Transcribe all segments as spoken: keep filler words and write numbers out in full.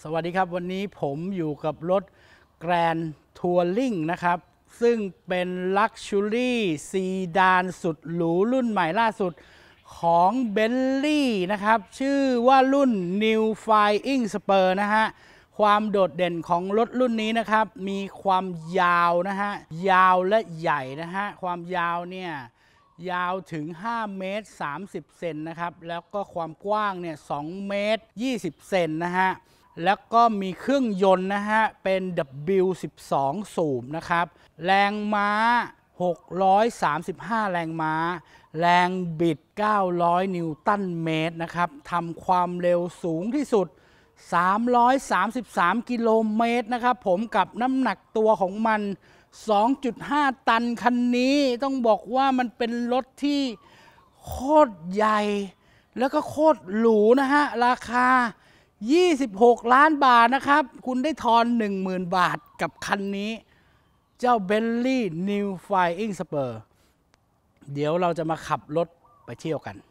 สวัสดีครับวันนี้ผมอยู่กับรถ Grand Touring นะครับซึ่งเป็น Luxury ซีดานสุดหรูรุ่นใหม่ล่าสุดของ Bentley นะครับชื่อว่ารุ่น New Flying Spur นะฮะความโดดเด่นของรถรุ่นนี้นะครับมีความยาวนะฮะยาวและใหญ่นะฮะความยาวเนี่ยยาวถึงห้าเมตรสามสิบเซนนะครับแล้วก็ความกว้างเนี่ยสองเมตรยี่สิบเซนนะฮะแล้วก็มีเครื่องยนต์นะฮะเป็น ดับเบิลยู สิบสอง สูบนะครับแรงม้าหกร้อยสามสิบห้าแรงม้าแรงบิดเก้าร้อยนิวตันเมตรนะครับทำความเร็วสูงที่สุดสามร้อยสามสิบสามกิโลเมตรนะครับผมกับน้ำหนักตัวของมัน สองจุดห้า ตันคันนี้ต้องบอกว่ามันเป็นรถที่โคตรใหญ่แล้วก็โคตรหรูนะฮะราคายี่สิบหกล้านบาทนะครับคุณได้ทอน หนึ่งหมื่น บาทกับคันนี้เจ้า Bentley New Flying Spur เดี๋ยวเราจะมาขับรถไปเที่ยวกัน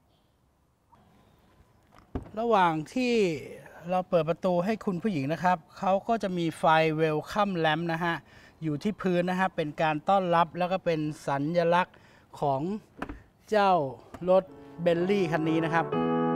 ระหว่างที่เราเปิดประตูให้คุณผู้หญิงนะครับเขาก็จะมีไฟ Welcome Lamp นะฮะอยู่ที่พื้นนะฮะเป็นการต้อนรับแล้วก็เป็นสัญลักษณ์ของเจ้ารถ Bentley คันนี้นะครับ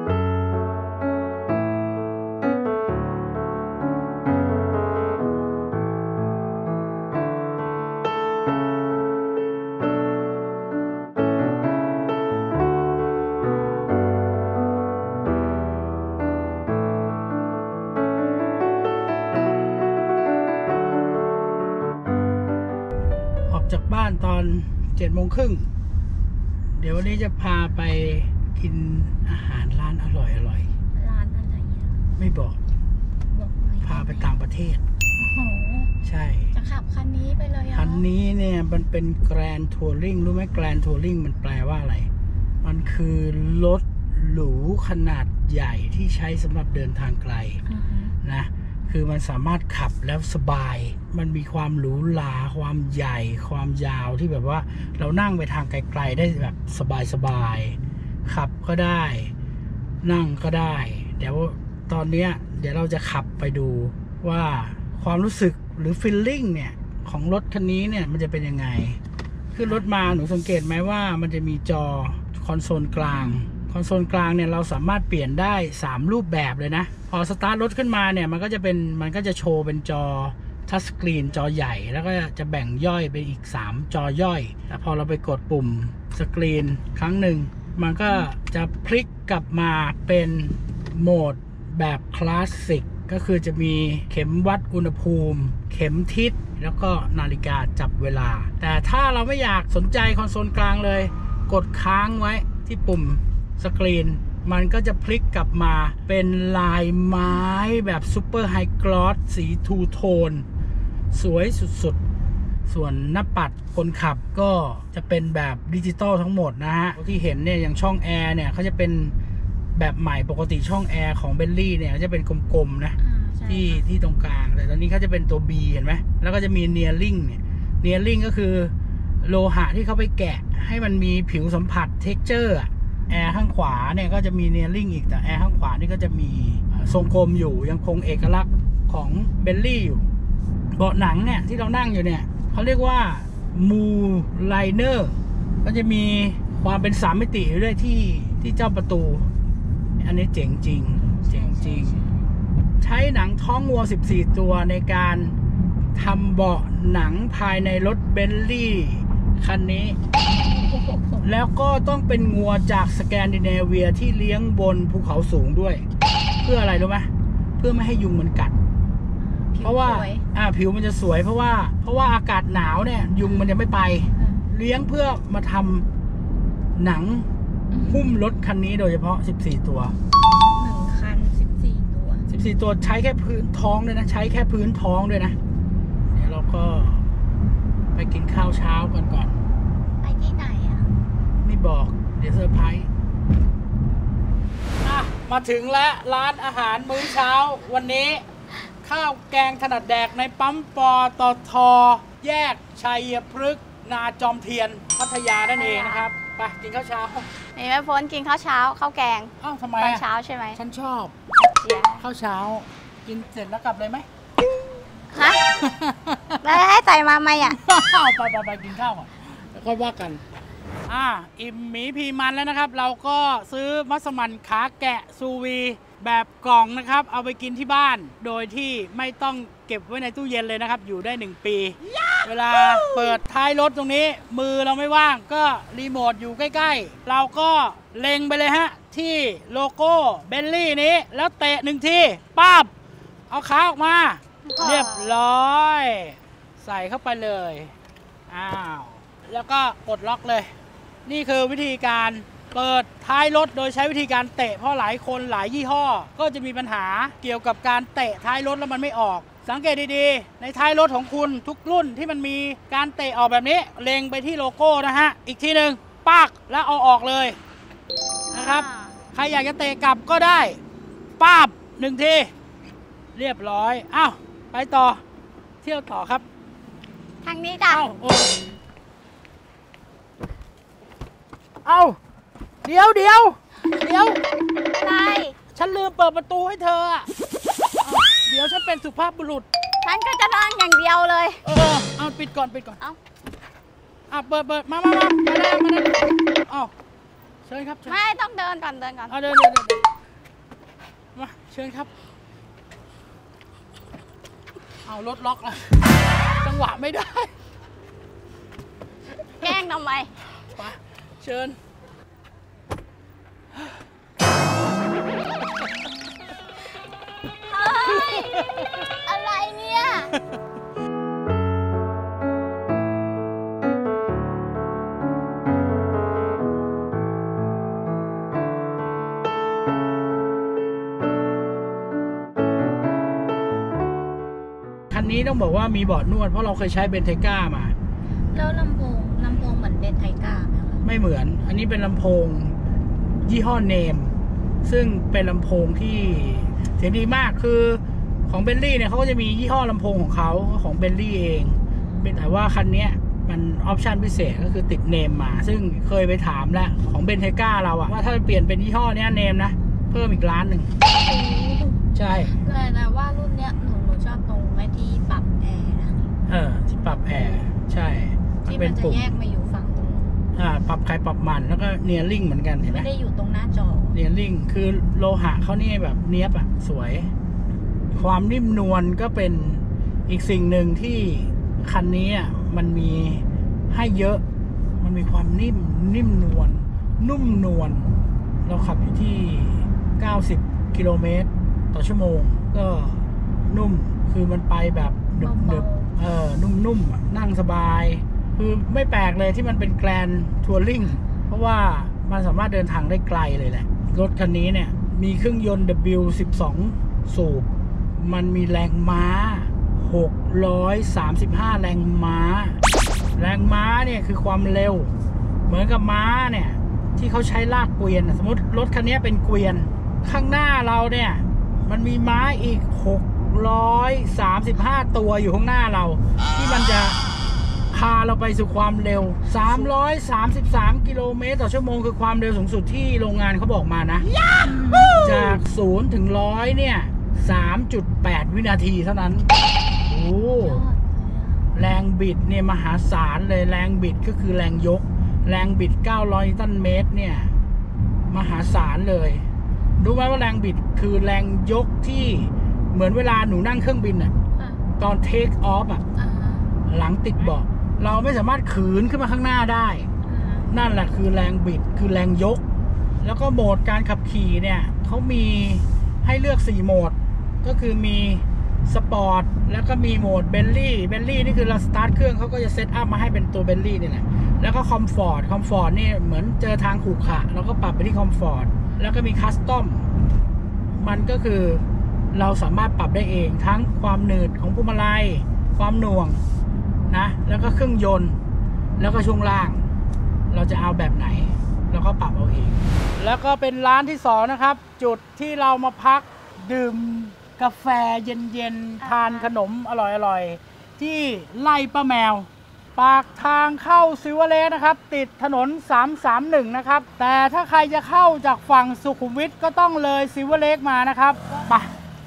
จากบ้านตอนเจ็ดโมงครึ่งเดี๋ยววันนี้จะพาไปกินอาหารร้านอร่อยอร่อยร้านอะไรอ่ะไม่บอกบอกเลยพาไปต่างประเทศโอ้โหใช่จะขับคันนี้ไปเลยอ่ะคันนี้เนี่ยมันเป็น Grand Touring รู้ไหม Grand Touring มันแปลว่าอะไรมันคือรถหรูขนาดใหญ่ที่ใช้สำหรับเดินทางไกล uh-huh. นะคือมันสามารถขับแล้วสบายมันมีความหรูหราความใหญ่ความยาวที่แบบว่าเรานั่งไปทางไกลๆได้แบบสบายๆขับก็ได้นั่งก็ได้เดี๋ยวตอนนี้เดี๋ยวเราจะขับไปดูว่าความรู้สึกหรือ feeling เนี่ยของรถคันนี้เนี่ยมันจะเป็นยังไงขึ้นรถมาหนูสังเกตไหมว่ามันจะมีจอคอนโซลกลางคอนโซลกลางเนี่ยเราสามารถเปลี่ยนได้สามรูปแบบเลยนะพอสตาร์ทรถขึ้นมาเนี่ยมันก็จะเป็นมันก็จะโชว์เป็นจอทัชสกรีนจอใหญ่แล้วก็จะแบ่งย่อยเป็นอีกสามจอย่อยแต่พอเราไปกดปุ่มสกรีนครั้งหนึ่งมันก็จะพลิกกลับมาเป็นโหมดแบบคลาสสิกก็คือจะมีเข็มวัดอุณหภูมิเข็มทิศแล้วก็นาฬิกาจับเวลาแต่ถ้าเราไม่อยากสนใจคอนโซลกลางเลยกดค้างไว้ที่ปุ่มสกรีนมันก็จะพลิกกลับมาเป็นลายไม้แบบซูเปอร์ไฮกลอสสีทูโทนสวยสุดๆส่วนหน้าปัดคนขับก็จะเป็นแบบดิจิตอลทั้งหมดนะฮะที่เห็นเนี่ยอย่างช่องแอร์เนี่ยเขาจะเป็นแบบใหม่ปกติช่องแอร์ของ Bentley เนี่ยจะเป็นกลมๆนะที่ที่ตรงกลางแต่ตอนนี้เขาจะเป็นตัว B เห็นไหมแล้วก็จะมี Nearing เนี่ย Nearing ก็คือโลหะที่เขาไปแกะให้มันมีผิวสัมผัส textureแอร์ข้างขวาเนี่ยก็จะมีเนียริ่งอีกแต่แอร์ข้างขวานี่ก็จะมีทรงกลมอยู่ยังคงเอกลักษณ์ของเบลลี่อยู่เบาะหนังเนี่ยที่เรานั่งอยู่เนี่ยเขาเรียกว่ามูไลเนอร์ก็จะมีความเป็นสามมิติด้วยที่ที่เจ้าประตูอันนี้เจ๋งจริงเจ๋งจริงใช้หนังท้องวัวสิบสี่ตัวในการทำเบาะหนังภายในรถเบลลี่คันนี้แล้วก็ต้องเป็นงัวจากสแกนดิเนเวียที่เลี้ยงบนภูเขาสูงด้วยเพื่ออะไรรู้ไหมเพื่อไม่ให้ยุงมันกัดเพราะว่าอ่าผิวมันจะสวยเพราะว่าเพราะว่าอากาศหนาวเนี่ยยุงมันจะไม่ไปเลี้ยงเพื่อมาทำหนังหุ้มรถคันนี้โดยเฉพาะสิบสี่ตัวหนึ่งคันสิบสี่ตัวสิบสี่ตัวใช้แค่พื้นท้องด้วยนะใช้แค่พื้นท้องด้วยนะเดี๋ยวเราก็ไปกินข้าวเช้ากันก่อนไปที่ไหนอ่ะไม่บอกเดี๋ยวเซอร์ไพรส์อ่ะมาถึงแล้วร้านอาหารมื้อเช้าวันนี้ข้าวแกงถนัดแดกในปั๊มปตท.แยกชัยพฤกษ์นาจอมเทียนพัทยานั่นเองนะครับไปกินข้าวเช้านี่แม่พ้นกินข้าวเช้าข้าวแกงอ้าวทำไมตอนเช้าใช่ไหมฉันชอบข้าวเช้ากินเสร็จแล้วกลับเลยไหมฮะ แล้วให้ใส่มาไหมอ่ะไปไปไปกินข้าวก่อนแล้วค่อยว่ากัน อ่าอิ่มหมีพีมันแล้วนะครับ เราก็ซื้อมัสมั่นขาแกะซูวีแบบกล่องนะครับ เอาไปกินที่บ้าน โดยที่ไม่ต้องเก็บไว้ในตู้เย็นเลยนะครับ อยู่ได้หนึ่งปี เวลาเปิดท้ายรถตรงนี้ มือเราไม่ว่างก็รีโมทอยู่ใกล้ๆ เราก็เล็งไปเลยฮะ ที่โลโก้เบลลี่นี้ แล้วเตะหนึ่งทีป้าบเอาขาออกมา เรียบร้อย ใส่เข้าไปเลยอ้าวแล้วก็กดล็อกเลย นี่คือวิธีการเปิดท้ายรถโดยใช้วิธีการเตะเพราะหลายคนหลายยี่ห้อก็จะมีปัญหาเกี่ยวกับการเตะท้ายรถแล้วมันไม่ออก สังเกตดีๆในท้ายรถของคุณทุกรุ่นที่มันมีการเตะออกแบบนี้เล็งไปที่โลโก้นะฮะอีกทีหนึ่งปักแล้วเอาออกเลยนะครับใครอยากจะเตะกลับก็ได้ป้าบหนึ่งทีเรียบร้อยอ้าวไปต่อเที่ยวต่อครับทางนี้จ้ะเอ้าโอ้เอ้าเดี๋ยวเดี๋ยวเดี๋ยวอะไรฉันลืมเปิดประตูให้เธออะเดี๋ยวฉันเป็นสุภาพบุรุษฉันก็จะนั่งอย่างเดียวเลยเออเอาปิดก่อนปิดก่อนเอ้าอ่ะเปิดเปิดมามามามาได้มาได้เอ้าเชิญครับเชิญไม่ต้องเดินก่อนเดินก่อนเอาเดินเดินเดินมาเชิญครับเอารถล็อกแล้วจังหวะไม่ได้แกล้งทำไมไปเชิญเฮ้ย อะไรเนี่ยคันนี้ต้องบอกว่ามีเบาะนวดเพราะเราเคยใช้เบนเทก้ามาแล้วลำโพงลำโพงเหมือนเบนไทก้าไหมคะไม่เหมือน อันนี้เป็นลำโพงยี่ห้อเนม ซึ่งเป็นลำโพงที่เสียงดีมาก คือของเบลลี่เนี่ยเขาก็จะมียี่ห้อลำโพงของเขาของเบลลี่เองเป็นแต่ว่าคันนี้มันออปชันพิเศษก็คือติดเนมมา ซึ่งเคยไปถามแล้วของเบนเทก้าเราอะว่าถ้าเปลี่ยนเป็นยี่ห้อนี้เนมนะ เพิ่มอีกล้านหนึ่ง ใช่แต่แต่ว่ารุ่นเนี้ยหนูหนูชอบตรงไอ้ที่ปรับแอร์นะเออที่ปรับแอร์ใช่ที่มันจะแยกมาอยู่ฝั่งตรงอ่าปรับใครปรับมันแล้วก็เนียริ่งเหมือนกันเห็นไหมไม่ได้อยู่ตรงหน้าจอเนียริ่งคือโลหะเขานี่แบบเนี้ยบอะสวย ความนิ่มนวลก็เป็นอีกสิ่งหนึ่งที่คันนี้อ่ะมันมีให้เยอะ มันมีความนิ่มนิ่มนวลนุ่มนวลเราขับอยู่ที่เก้าสิบกิโลเมตรต่อชั่วโมงก็นุ่มคือมันไปแบบดึบดึบเออนุ่มๆอะนั่งสบาย คือไม่แปลกเลยที่มันเป็นแกรนทัวริงเพราะว่ามันสามารถเดินทางได้ไกลเลยแหละรถคันนี้เนี่ยมีเครื่องยนต์ ดับเบิลยู สิบสอง สูบมันมีแรงม้าหกร้อยสามสิบห้าแรงม้าแรงม้าเนี่ยคือความเร็วเหมือนกับม้าเนี่ยที่เขาใช้ลากเกวียนสมมติรถคันนี้เป็นเกวียนข้างหน้าเราเนี่ยมันมีม้าอีกหกร้อยสามสิบห้าตัวอยู่ข้างหน้าเราที่มันจะพาเราไปสู่ความเร็วสามร้อยสามสิบสามกิโลเมตรต่อชั่วโมงคือความเร็วสูงสุดที่โรงงานเขาบอกมานะจากศูนย์ถึงร้อยเนี่ย สามจุดแปด วินาทีเท่านั้นโอ้แรงบิดเนี่ยมหาศาลเลยแรงบิดก็คือแรงยกแรงบิดเก้าร้อยนิวตันเมตรเนี่ยมหาศาลเลยรู้ไหมว่าแรงบิดคือแรงยกที่เหมือนเวลาหนูนั่งเครื่องบินอะตอนเทคออฟอะหลังติดเบาะเราไม่สามารถขืนขึ้นมาข้างหน้าได้นั่นแหละคือแรงบิดคือแรงยกแล้วก็โหมดการขับขี่เนี่ยเขามีให้เลือกสี่โหมดก็คือมีสปอร์ตแล้วก็มีโหมดเบลลี่เบลลี่นี่คือเราสตาร์ทเครื่องเขาก็จะเซตอัพมาให้เป็นตัวเบลลี่นี่แหละแล้วก็คอมฟอร์ตคอมฟอร์ตนี่เหมือนเจอทางขรุขระเราก็ปรับไปที่คอมฟอร์ตแล้วก็มีคัสตอมมันก็คือเราสามารถปรับได้เองทั้งความหนืดของพวงมาลัยความหน่วงนะแล้วก็เครื่องยนต์แล้วก็ช่วงล่างเราจะเอาแบบไหนเราก็ปรับเอาเองแล้วก็เป็นร้านที่สองนะครับจุดที่เรามาพักดื่มกาแฟเย็นๆทานขนมอร่อยๆที่ไร่ป้าแมวปากทางเข้าซิวเลสนะครับติดถนนสามสามหนึ่งนะครับแต่ถ้าใครจะเข้าจากฝั่งสุขุมวิทก็ต้องเลยซิวเลสมานะครับไป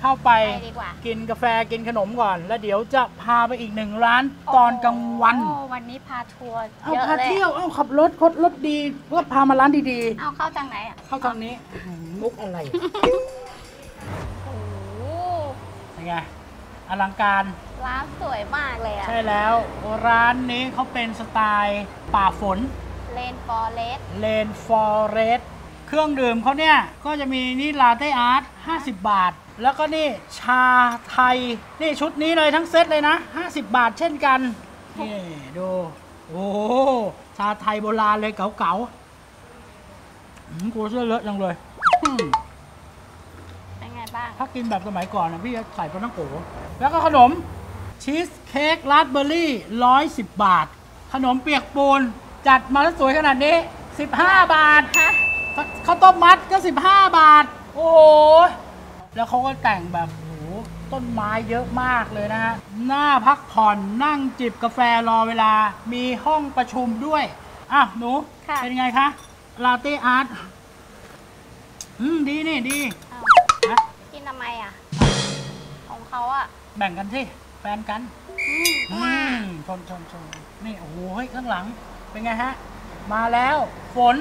เข้าไปไปดีกว่ากินกาแฟกินขนมก่อน แล้วเดี๋ยวจะพาไปอีกหนึ่งร้านตอนกลางวันโอ้วันนี้พาทัวร์เอาเยอะพาเลยเที่ยวเอาขับรถคดรถดีก็พามาร้านดีเอาเข้าจากไหนอ่ะๆ เข้าทางนี้มุกอะไรโอ้โหเป็นไงอลังการร้านสวยมากเลยอ่ะใช่แล้วร้านนี้เขาเป็นสไตล์ป่าฝนเลนฟอเรสเลนฟอเรสเครื่องดื่มเขาเนี่ยก็จะมีนี่ลาเต้อาร์ตห้าสิบบาท แล้วก็นี่ชาไทย นี่ชุดนี้เลยทั้งเซตเลยนะห้าสิบบาทเช่นกัน นี่ดูโอ้โหชาไทยโบราณเลยเก๋าๆอืมกูเสื้อเลอะจังเลยอืมเป็นไงบ้างถ้ากินแบบสมัยก่อนนะพี่จะใส่ปลาท่องโกแล้วก็ขนมชีสเค้กราสเบอร์รี่ร้อยสิบบาท ขนมเปียกปูนจัดมาแล้วสวยขนาดนี้สิบห้าบาทฮะข้าวต้มมัดก็สิบห้าบาท โอ้โหแล้วเขาก็แต่งแบบโอ้โหต้นไม้เยอะมากเลยนะฮะหน้าพักผ่อนนั่งจิบกาแฟรอเวลามีห้องประชุมด้วยอ่ะหนูค่ะเป็นไงคะลาเต้อาร์ตอืมดีนี่ดีเอานะกินทำไมอ่ะ ของเขาอ่ะแบ่งกันสิแฟนกันอืมอืมชนชนชนนี่โอ้โหเฮ้ยข้างหลังเป็นไงฮะ มาแล้วฝน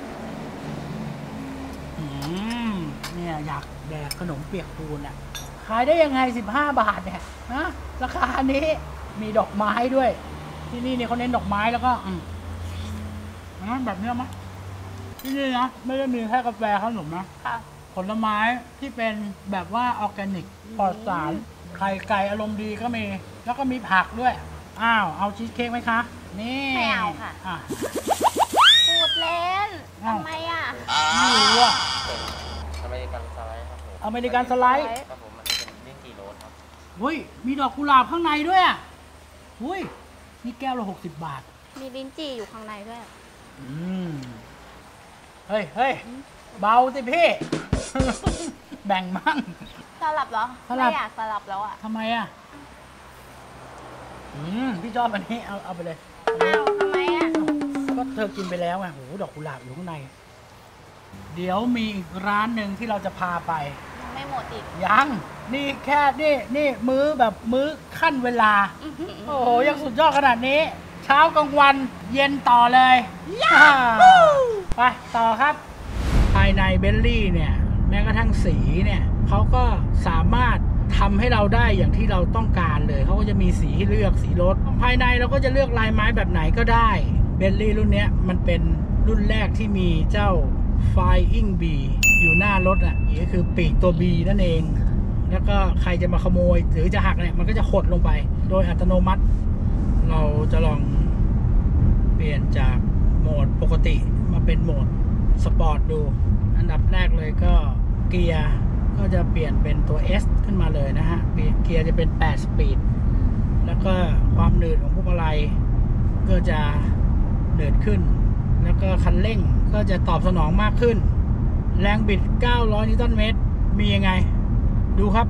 อืมเนี่ยอยากแดกขนมเปียกปูนอ่ะ ขายได้ยังไงสิบห้าบาทเนี่ยนะราคานี้มีดอกไม้ด้วย ที่นี่เนี่ยเขาเน้นดอกไม้แล้วก็อืมอ่ะแบบนี้มั้ยที่นี่นะไม่ได้มีแค่กาแฟขนมนะค่ะผลไม้ที่เป็นแบบว่าออร์แกนิกปลอดสารไข่ไก่อารมณ์ดีก็มี แล้วก็มีผักด้วย อ้าว เอาชีสเค้กไหมคะ นี่ไม่เอาค่ะอ่ะพูดเล่นอ้าวทำไมอ่ะไม่รู้อ่ะเป็นอเมริกันสไลด์ครับผมอเมริกันสไลด์ครับผมอันนี้เป็นเลี่ยงกี่โรสครับหุ้ย มีดอกกุหลาบข้างในด้วยอ่ะหุ้ย นี่แก้วละหกสิบบาทมีลิ้นจี่อยู่ข้างในด้วยอืม เฮ้ยเฮ้ยเบาสิพี่ แบ่งมั่งสลับเหรอสลับไม่อยากสลับแล้วอ่ะทำไมอ่ะ อืม พี่ชอบอันนี้ เอาเอาไปเลยอ้าวทำไมอ่ะก็เธอกินไปแล้วไงโหดอกกุหลาบอยู่ข้างใน เดี๋ยวมีอีกร้านหนึ่งที่เราจะพาไปยังไม่หมดอีกยัง นี่แค่นี่นี่มื้อแบบมื้อขั้นเวลาอื้อหือโอ้โห ยังสุดยอดขนาดนี้ เช้ากลางวันเย็นต่อเลยไปต่อครับ ภายในเบลลี่เนี่ย แม้กระทั่งสีเนี่ยเขาก็สามารถทำให้เราได้อย่างที่เราต้องการเลย เขาก็จะมีสีให้เลือกสีรถ ภายในเราก็จะเลือกลายไม้แบบไหนก็ได้เบลลี่รุ่นนี้มันเป็นรุ่นแรกที่มีเจ้า Flying Bee อยู่หน้ารถอ่ะนี่ก็คือปีกตัว B นั่นเอง แล้วก็ใครจะมาขโมยหรือจะหักเนี่ยมันก็จะหดลงไป โดยอัตโนมัติ เราจะลองเปลี่ยนจากโหมดปกติมาเป็นโหมดสปอร์ตดู อันดับแรกเลยก็เกียร์ก็จะเปลี่ยนเป็นตัว S ขึ้นมาเลยนะฮะเกียร์จะเป็นแปดสปีดแล้วก็ความหนืดของพวงมาลัยก็จะหนืดขึ้น แล้วก็คันเร่งก็จะตอบสนองมากขึ้น แรงบิดเก้าร้อยนิวตันเมตรมียังไงดูครับ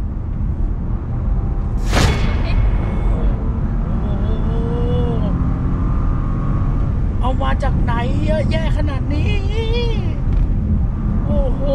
เอามาจากไหนเยอะแยะขนาดนี้โอ้โห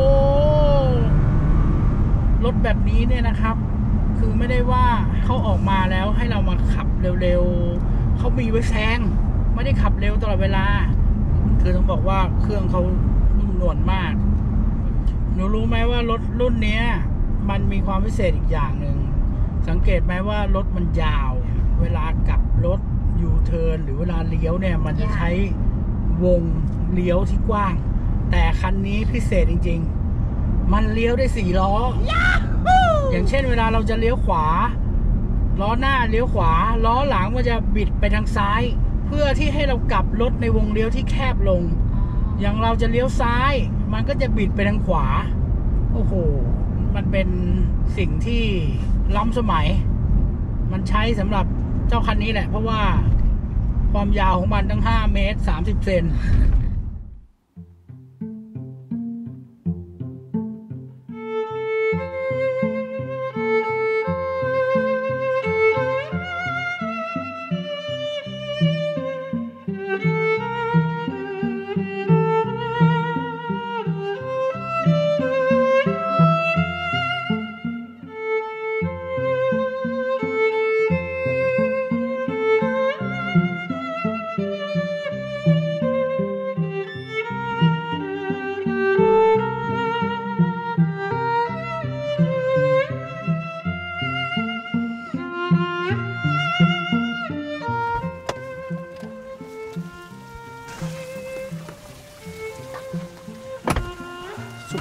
รถแบบนี้เนี่ยนะครับคือไม่ได้ว่าเขาออกมาแล้วให้เรามาขับเร็วๆเขามีไว้แซงไม่ได้ขับเร็วตลอดเวลาคือต้องบอกว่าเครื่องเขานุ่มนวลมากหนูรู้ไหมว่ารถรุ่นนี้มันมีความพิเศษอีกอย่างหนึ่งสังเกตไหมว่ารถมันยาวเวลากลับรถยูเทิร์นหรือเวลาเลี้ยวเนี่ยมันจะใช้วงเลี้ยวที่กว้างแต่คันนี้พิเศษจริงๆมันเลี้ยวได้สี่ล้ออย่างเช่นเวลาเราจะเลี้ยวขวาล้อหน้าเลี้ยวขวาล้อหลังมันจะบิดไปทางซ้ายเพื่อที่ให้เรากลับรถในวงเลี้ยวที่แคบลงอย่างเราจะเลี้ยวซ้ายมันก็จะบิดไปทางขวาโอ้โหมันเป็นสิ่งที่ล้ำสมัยมันใช้สำหรับเจ้าคันนี้แหละเพราะว่าความยาวของมันตั้งห้าเมตรสามสิบเซน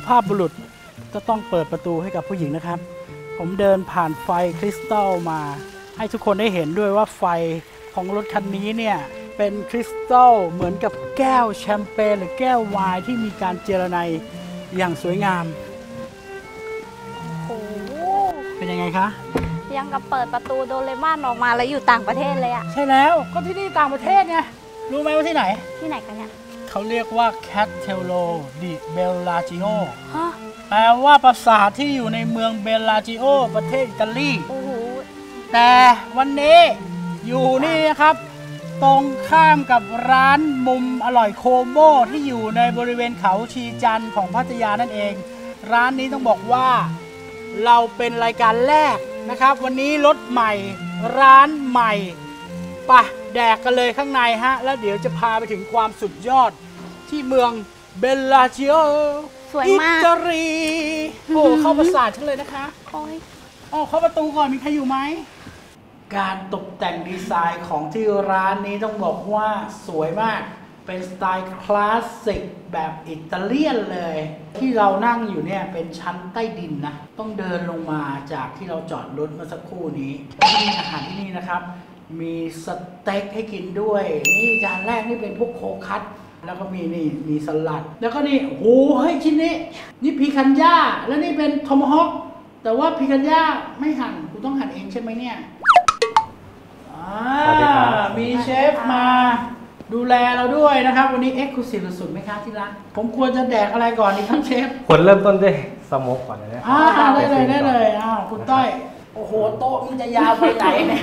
ภาพบุรุษก็ต้องเปิดประตูให้กับผู้หญิงนะครับผมเดินผ่านไฟคริสตัลมาให้ทุกคนได้เห็นด้วยว่าไฟของรถคันนี้เนี่ยเป็นคริสตัลเหมือนกับแก้วแชมเปญหรือแก้วไวน์ที่มีการเจรไนอย่างสวยงามโอ้โหเป็นยังไงคะยังกับเปิดประตูโดเรมอนออกมาแล้วอยู่ต่างประเทศเลยอะใช่แล้วก็ที่นี่ต่างประเทศไงรู้ไหมว่าที่ไหนที่ไหนกันเนี่ยเขาเรียกว่า Castello di Bellagio ฮะแปลว่าปราสาทที่อยู่ในเมืองเบลลาจิโอประเทศอิตาลีโอ้โหแต่วันนี้อยู่นี่นะครับ ตรงข้ามกับร้านมุมอร่อยโคโมที่อยู่ในบริเวณเขาชีจันทร์ของพัทยานั่นเอง ร้านนี้ต้องบอกว่าเราเป็นรายการแรกนะครับ วันนี้รถใหม่ร้านใหม่ไปะแดกกันเลยข้างในฮะ แล้วเดี๋ยวจะพาไปถึงความสุดยอดที่เมืองเบลลาจิโอสวยอิมากตาลีโอ้เข้าปราสาทฉันเลยนะคะโอ้ยอ๋อเข้าประตูก่อนมีใครอยู่ไหมการตกแต่งดีไซน์ของที่ร้านนี้ต้องบอกว่าสวยมากเป็นสไตล์คลาสสิกแบบอิตาเลียนเลย ที่เรานั่งอยู่เนี่ยเป็นชั้นใต้ดินนะต้องเดินลงมาจากที่เราจอดรถเมื่อสักครู่นี้ที่อาหารที่นี่นะครับมีสเต็กให้กินด้วยนี่จานแรกนี่เป็นพวกโคคัสแล้วก็มีนี่มีสลัดแล้วก็นี่โอ้โหเฮ้ยชิ้นนี้นี่พีคันย่าแล้วนี่เป็นทอมฮอคแต่ว่าพีคันย่าไม่หั่นกูต้องหั่นเองใช่ไหมเนี่ยสวัสดีครับมีเชฟมาดูแลเราด้วยนะครับวันนี้เอ็กซ์คลูซีฟสุดๆไหมคะที่ร้านผมควรจะแดกอะไรก่อนดีครับเชฟควรเริ่มต้นด้วยสโมกก่อนเลยนะอ่าได้เลยได้เลยอ้าวคุณต้อยโอ้โหโต๊ะมันจะยาวไปไหนเนี่ย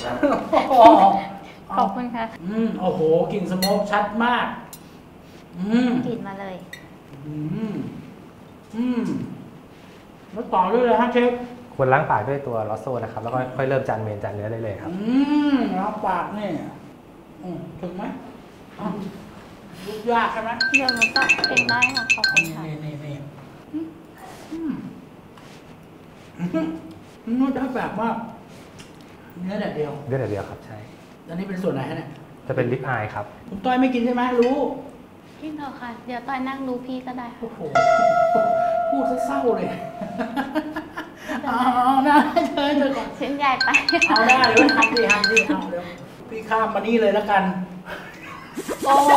ขอบคุณค่ะอืมโอ้โหกลิ่นสโมกชัดมากอืมกลิ่นมาเลยอืมอืมแล้วต่อด้วยเลยฮะเชฟควรล้างปากด้วยตัวลอสโซ่นะครับแล้วก็ค่อยเริ่มจานเมนจานเนื้อได้เลยครับอืมล้างปากนี่อืมถึงไหมอ้าวยุบยากใช่ไหมเดี๋ยวหนูตัดเองได้ค่ะ ขอบคุณค่ะนี่นี่นี่อืมอืมอืมมันจะแบบว่าเนื้อแดดเดียวเนื้อเดียวครับใช่อันนี้เป็นส่วนไหนฮะเนี่ยจะเป็นลิปอายครับคุณต้อยไม่กินใช่ไหมรู้กินเถอะค่ะ เดี๋ยวต้อยนั่งดูพี่ก็ได้ค่ะโอ้โหพูดซะเศร้าเลยเอาเอาได้เธอเธอก่อนชิ้นใหญ่ไปเอาได้เดี๋ยวทำดิทำดิเอาเดี๋ยวพี่ข้ามมานี่เลยแล้วกันโอ้โห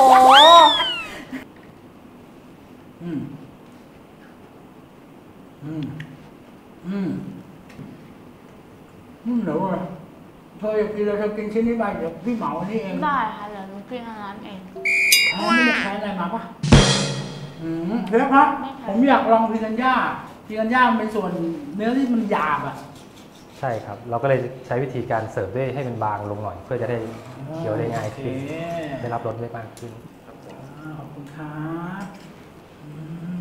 อืมอืมอืมอืมเดี๋ยวนะเธออยากกินอะไรเธอกินชิ้นนี้ไปเดี๋ยวพี่เหมาอันนี้เองได้ค่ะ เดี๋ยวหนูกินอันนั้นเองแพ้ไม่ได้แพ้อะไรมาปะอืมเชฟครับไม่แพ้ผมอยากลองพิคันย่าพิคันย่ามันเป็นส่วนเนื้อที่มันหยาบอ่ะใช่ครับ เราก็เลยใช้วิธีการเสิร์ฟด้วยให้มันบางลงหน่อย เพื่อจะได้เคี้ยวได้ง่ายขึ้นโอเคได้รับรสได้มากขึ้นอ่าขอบคุณครับอื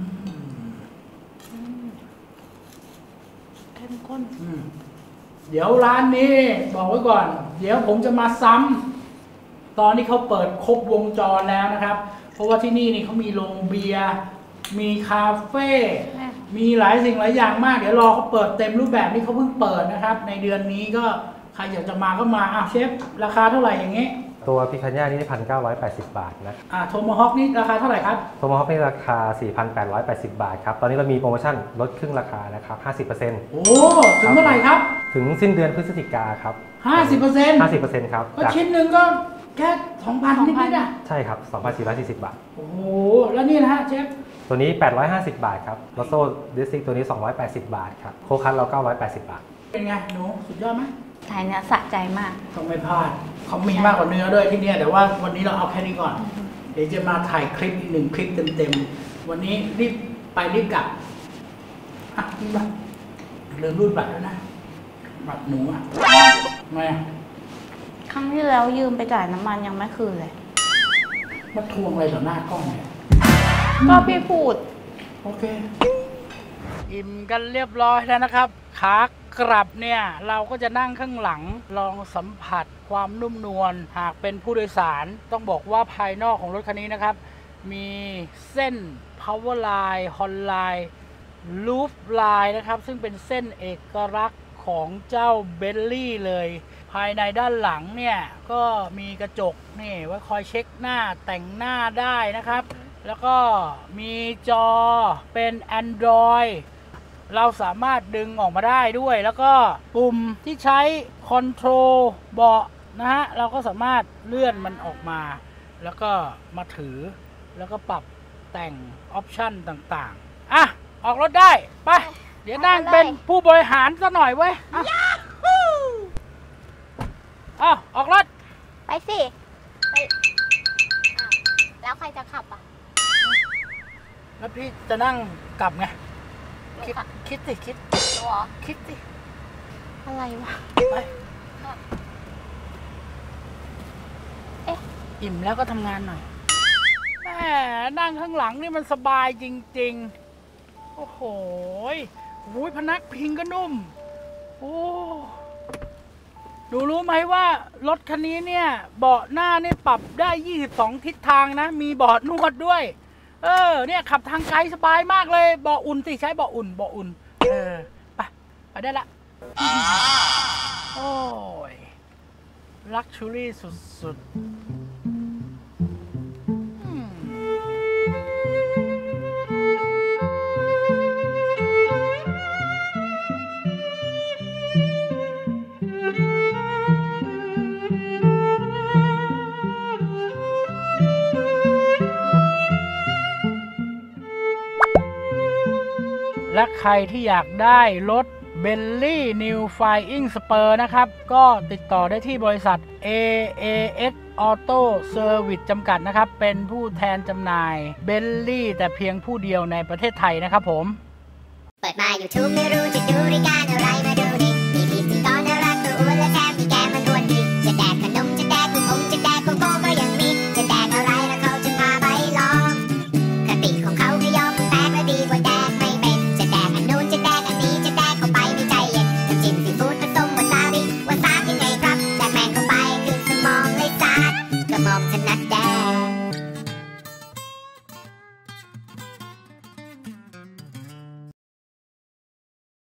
มเข้มข้นอืมเดี๋ยวร้านนี้บอกไว้ก่อน เดี๋ยวผมจะมาซ้ำตอนนี้เขาเปิดครบวงจรแล้วนะครับ เพราะว่าที่นี่นี่เขามีโรงเบียร์มีคาเฟ่มีหลายสิ่งหลายอย่างมาก เดี๋ยวรอเขาเปิดเต็มรูปแบบนี้เขาเพิ่งเปิดนะครับ ในเดือนนี้ก็ใครอยากจะมาก็มาอ่ะเชฟราคาเท่าไหร่อย่างงี้ตัวพิคันย่านี่พันเก้าร้อยแปดสิบบาทนะอ่าโทมฮอคนี่ราคาเท่าไหร่ครับโทมฮอคนี่ราคา สี่พันแปดร้อยแปดสิบบาทครับ ตอนนี้เรามีโปรโมชั่นลดครึ่งราคานะครับ ห้าสิบเปอร์เซ็นต์โอ้ถึงเมื่อไหร่ครับถึงสิ้นเดือนพฤศจิกาครับห้าสิบเปอร์เซ็นต์ห้าสิบเปอร์เซ็นต์ครับก็จากชิ้นหนึ่งก็แค่สองพันนิดๆอ่ะใช่ครับ สองพันสี่ร้อยสี่สิบบาทโอ้โหแล้วนี่นะฮะเชฟตัวนี้ แปดร้อยห้าสิบบาทครับลอสโซ่ดิสติกตัวนี้ สองร้อยแปดสิบบาทครับ โคคัสเรา เก้าร้อยแปดสิบบาทเป็นไงหนูสุดยอดไหมใช่เนี่ยสะใจมากต้องไม่พลาดเขามีมากกว่าเนื้อด้วยที่เนี่ยแต่ว่าวันนี้เราเอาแค่นี้ก่อน เดี๋ยวจะมาถ่ายคลิปอีกหนึ่งคลิปเต็มๆวันนี้รีบไปรีบกลับอ่ะนี่บัตรเริ่มรูดบัตรแล้วนะบัตรหนูอ่ะทำไมอ่ะครั้งที่แล้วยืมไปจ่ายน้ำมันยังไม่คืนเลยมาทวงอะไรต่อหน้ากล้องเนี่ยก็พี่พูดโอเค อิ่มกันเรียบร้อยแล้วนะครับขากลับเนี่ยเราก็จะนั่งข้างหลังลองสัมผัสความนุ่มนวลหากเป็นผู้โดยสารต้องบอกว่าภายนอกของรถคันนี้นะครับ มีเส้น power line hon line loop line นะครับซึ่งเป็นเส้นเอกลักษณ์ของเจ้าเบลลี่เลย ภายในด้านหลังเนี่ยก็มีกระจกนี่ไว้คอยเช็คหน้าแต่งหน้าได้นะครับแล้วก็มีจอเป็น Android เราสามารถดึงออกมาได้ด้วย แล้วก็ปุ่มที่ใช้คอนโทรลเบาะนะฮะเราก็สามารถเลื่อนมันออกมา แล้วก็มาถือแล้วก็ปรับแต่งออปชันต่างๆอ่ะออกรถได้ไปเดี๋ยวนั่งเป็นผู้บริหารซะหน่อยเว้ยอ้าวออกรถไปสิไปอ้าวแล้วใครจะขับอ่ะแล้วพี่จะนั่งกลับไงหนูคิดขับคิดสิคิดหนูเหรอคิดสิอะไรวะไปเอ๊ะอิ่มแล้วก็ทำงานหน่อยแหมนั่งข้างหลังนี่มันสบายจริงๆโอ้โหโอ้ยพนักพิงก็นุ่มโอ้หนูรู้ไหมว่ารถคันนี้เนี่ยเบาะหน้านี่ปรับได้ยี่สิบสองทิศทางนะมีเบาะนวดด้วยเออเนี่ยขับทางไกลสบายมากเลยเบาะอุ่นสิใช้เบาะอุ่นเบาะอุ่นเออไปไปได้ละโอ้ยลักชัวรี่สุดๆอืมและใครที่อยากได้รถ Bentley New Flying Spur นะครับ ก็ติดต่อได้ที่บริษัท เอ เอ เอส Auto Service จำกัดนะครับ เป็นผู้แทนจำหน่าย Bentley แต่เพียงผู้เดียวในประเทศไทยนะครับผมเปิดมา YouTube ไม่รู้จะดูรายการอะไรมาดูดิมีพิธีกรน่ารักตัวอ้วนและแถมมีแก้มมันอ้วนดีจะแดกขนมจะแดกกุ้งองจะแดกโกโก้ก็ยังมีจะแดกอะไรแล้วเขาจะพาไปลองคติของเขาคือยอมแตกและดีกว่าแดกไม่เป็นจะแดกอันนู้นจะแดกอันนี้จะแดกเข้าไปไม่ใจเย็นน้ำจิ้มซีฟู้ดผสมวาซาบิวาซาบยังไงครับแดกแมงเข้าไปคือสมองเลยซาดกระหม่อมถนัด